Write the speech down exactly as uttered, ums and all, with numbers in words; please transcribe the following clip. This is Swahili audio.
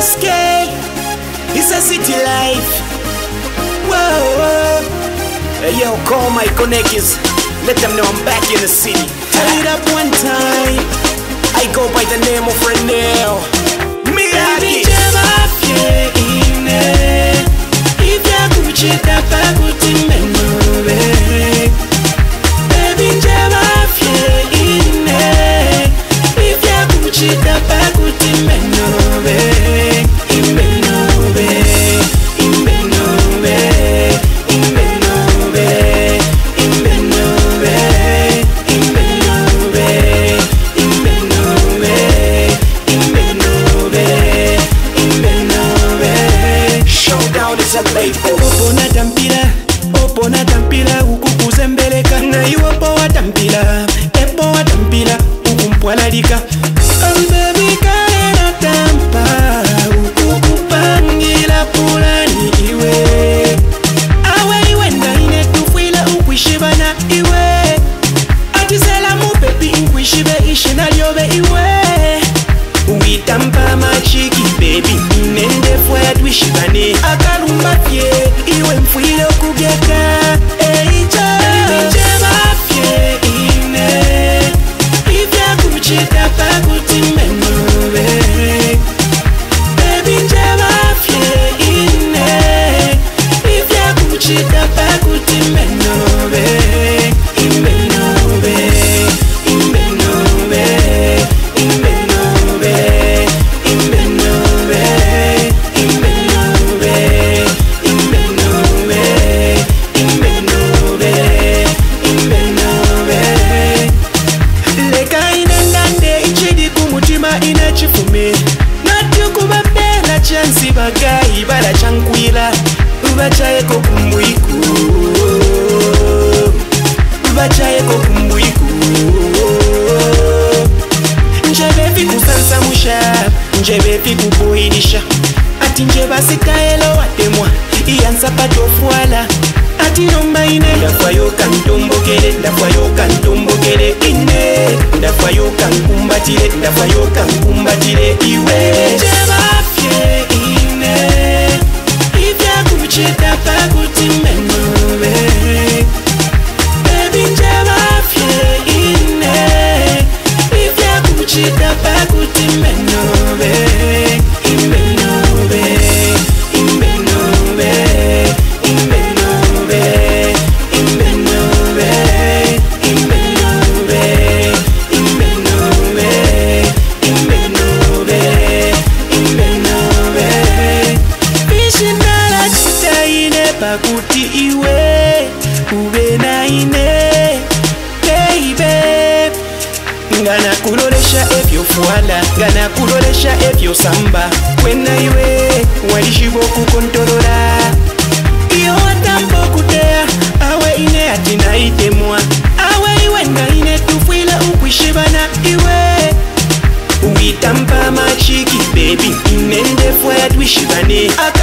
S K, it's a city life. Whoa, hey, yo, call my connectors. Let them know I'm back in the city. Turn it up one time. I go by the name of Runell. Me Baby, Jamafye ine. If ya kuchita pa kutime nobe. Baby, Jamafye ine. If ya kuchita pa kutime nobe. Imbe nobe, imbe nobe, imbe nobe, imbe nobe, imbe nobe, imbe nobe, imbe nobe, imbe nobe. Showdown is a label. Opona tampila, opona tampila, ukukuze mbeleka. Na iwopo wa tampila, epo wa tampila, ukumpwalalika. Oh baby, kaena tampa, ukukupangila pulani iwe. Awe iwe ndaine tufwila ukwishibana iwe. Atisela mu baby inkwishibe ishina lyobe iwe. Uitampa machiki baby, nende fwa twishibane. Akalumba fye, iwe mfwile okugeka. Eija, baby Jamafye ine. Ifya kuchita pa kutime nobe. Baby Jamafye ine. Ifya kuchita pa kutime nobe. Imbe nobe, imbe nobe, imbe nobe, imbe nobe, imbe nobe, imbe nobe, imbe nobe, imbe nobe. Leka inendande ichidi kumutima inachifume. Natyukuba bela chansi bagayi bala chankwila. Ubachayeko kumbuiku, ubachayeko kumbuiku. Njebe fiku sansa musha, njebe fiku boilisha. Ati njeba sikaelo watemwa, iyansa patofwala. Ati nomba ine, ndafwayo kantombokele, ndafwayo kantombokele ine. Ndafwayo kankumbatile, ndafwayo kankumbatile iwe. Jamafye ine. Ifya kuchita pa kutime nobe. Baby Jamafye ine. Ifya kuchita pa kutime nobe. Imbe nobe, imbe nobe, imbe nobe, imbe nobe, imbe nobe, imbe nobe, imbe nobe, imbe nobe. Fishinala chita ine pakuti iwe ube na ine baby. Ngana kulolesha ebyo fuala, ngana kulolesha ebyo samba. Kwena iwe walishibo kukontorola. Iyo watambo kutea, awe ine atina itemwa. Awe iwe nga ine tufwila ukwishibana iwe. Uitampa machiki baby, inende fwa twishibane. Aka